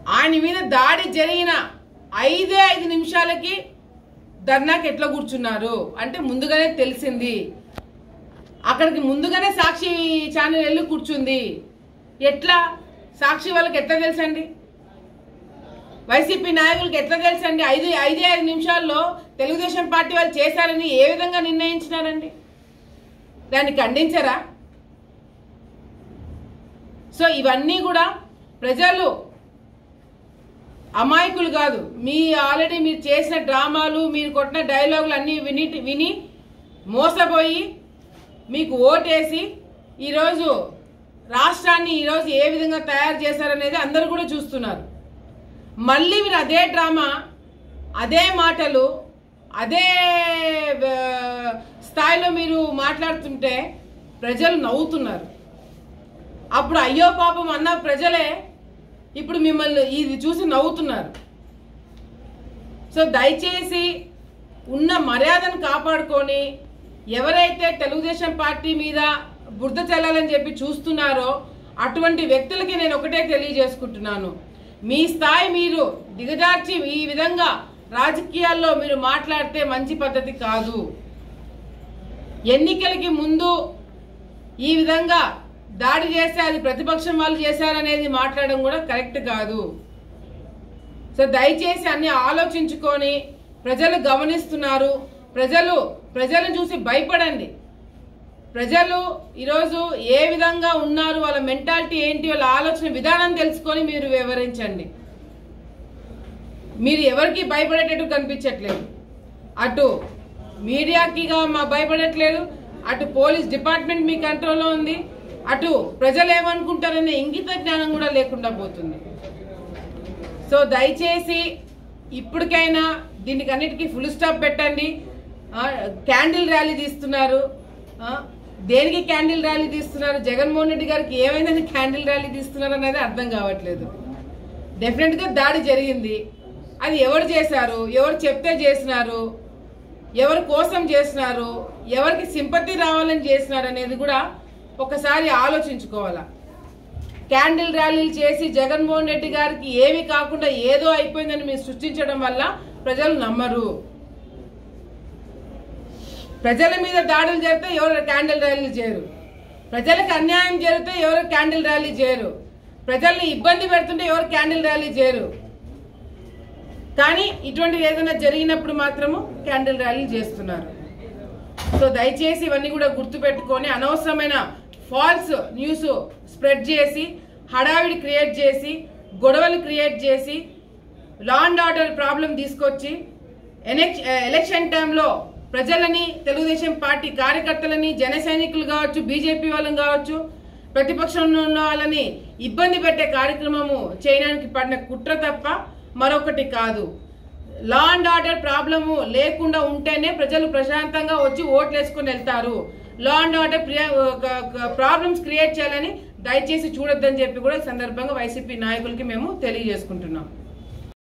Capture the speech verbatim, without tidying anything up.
ఆయన మీద దాడి జరిగిన ఐదే ఐదు నిమిషాలకి ధర్నాకి ఎట్లా కూర్చున్నారు అంటే ముందుగానే తెలిసింది. అక్కడికి ముందుగానే సాక్షి ఛానల్ వెళ్ళి కూర్చుంది. ఎట్లా సాక్షి వాళ్ళకి ఎట్లా తెలుసండి? వైసీపీ నాయకులకి ఎట్లా తెలుసండి? ఐదు ఐదే ఐదు నిమిషాల్లో తెలుగుదేశం పార్టీ వాళ్ళు చేశారని ఏ విధంగా నిర్ణయించినారండి? దాన్ని ఖండించరా? సో ఇవన్నీ కూడా ప్రజలు అమాయకులు కాదు. మీ ఆల్రెడీ మీరు చేసిన డ్రామాలు, మీరు కొట్టిన డైలాగులు అన్నీ విని విని మోసపోయి మీకు ఓటేసి ఈరోజు రాష్ట్రాన్ని ఈరోజు ఏ విధంగా తయారు చేశారనేది అందరూ కూడా చూస్తున్నారు. మళ్ళీ మీరు అదే డ్రామా, అదే మాటలు, అదే స్థాయిలో మీరు మాట్లాడుతుంటే ప్రజలు నవ్వుతున్నారు. అప్పుడు అయ్యో పాపం అన్న ప్రజలే ఇప్పుడు మిమ్మల్ని ఇది చూసి నవ్వుతున్నారు. సో దయచేసి ఉన్న మర్యాదను కాపాడుకొని ఎవరైతే తెలుగుదేశం పార్టీ మీద బురద చల్లాలని చెప్పి చూస్తున్నారో అటువంటి వ్యక్తులకి నేను ఒకటే తెలియజేసుకుంటున్నాను. మీ స్థాయి మీరు దిగజార్చి ఈ విధంగా రాజకీయాల్లో మీరు మాట్లాడితే మంచి పద్ధతి కాదు. ఎన్నికలకి ముందు ఈ విధంగా దాడి చేస్తే అది ప్రతిపక్షం వాళ్ళు చేశారనేది మాట్లాడడం కూడా కరెక్ట్ కాదు. సో దయచేసి అన్ని ఆలోచించుకొని ప్రజలు గమనిస్తున్నారు. ప్రజలు ప్రజలను చూసి భయపడండి. ప్రజలు ఈరోజు ఏ విధంగా ఉన్నారు, వాళ్ళ మెంటాలిటీ ఏంటి, వాళ్ళ ఆలోచన విధానం తెలుసుకొని మీరు వివరించండి. మీరు ఎవరికి భయపడేటట్టు కనిపించట్లేదు. అటు మీడియాకి మా భయపడట్లేదు, అటు పోలీస్ డిపార్ట్మెంట్ మీ కంట్రోల్లో ఉంది, అటు ప్రజలు ఏమనుకుంటారనే ఇంగిత జ్ఞానం కూడా లేకుండా పోతుంది. సో దయచేసి ఇప్పటికైనా దీనికి అన్నిటికీ ఫుల్ స్టాప్ పెట్టండి. క్యాండిల్ ర్యాలీ తీస్తున్నారు. దేనికి క్యాండిల్ ర్యాలీ తీస్తున్నారు? జగన్మోహన్ రెడ్డి గారికి ఏమైందని క్యాండిల్ ర్యాలీ తీస్తున్నారు అనేది అర్థం కావట్లేదు. డెఫినెట్గా దాడి జరిగింది. అది ఎవరు చేశారు, ఎవరు చెప్తే చేసినారు, ఎవరి కోసం చేసినారు, ఎవరికి సింపతి రావాలని చేసినారు అనేది కూడా ఒకసారి ఆలోచించుకోవాలా. క్యాండిల్ ర్యాలీలు చేసి జగన్మోహన్ రెడ్డి గారికి ఏమీ కాకుండా ఏదో అయిపోయిందని మీరు సృష్టించడం వల్ల ప్రజలు నమ్మరు. ప్రజల మీద దాడులు జరిగితే ఎవరు క్యాండిల్ ర్యాలీలు చేయరు. ప్రజలకు అన్యాయం జరిగితే ఎవరు క్యాండిల్ ర్యాలీ చేయరు. ప్రజల్ని ఇబ్బంది పెడుతుంటే ఎవరు క్యాండిల్ ర్యాలీ చేయరు. కానీ ఇటువంటిది ఏదైనా జరిగినప్పుడు మాత్రము క్యాండిల్ ర్యాలీ చేస్తున్నారు. సో దయచేసి ఇవన్నీ కూడా గుర్తుపెట్టుకొని అనవసరమైన ఫాల్స్ న్యూస్ స్ప్రెడ్ చేసి హడావిడి క్రియేట్ చేసి గొడవలు క్రియేట్ చేసి లా అండ్ ఆర్డర్ ప్రాబ్లం తీసుకొచ్చి ఎలక్షన్ టైంలో ప్రజలని, తెలుగుదేశం పార్టీ కార్యకర్తలని, జన సైనికులు కావచ్చు, బీజేపీ వాళ్ళని కావచ్చు, ప్రతిపక్షంలో ఉన్న వాళ్ళని ఇబ్బంది పెట్టే కార్యక్రమము చేయడానికి పడిన కుట్ర తప్ప మరొకటి కాదు. లా అండ్ ఆర్డర్ ప్రాబ్లము లేకుండా ఉంటేనే ప్రజలు ప్రశాంతంగా వచ్చి ఓట్లు వేసుకొని వెళ్తారు. Law and order problems create చేయాలని దయచేసి చూడొద్దని చెప్పి కూడా ఈ సందర్భంగా వైసీపీ నాయకులకి మేము తెలియజేసుకుంటున్నాం.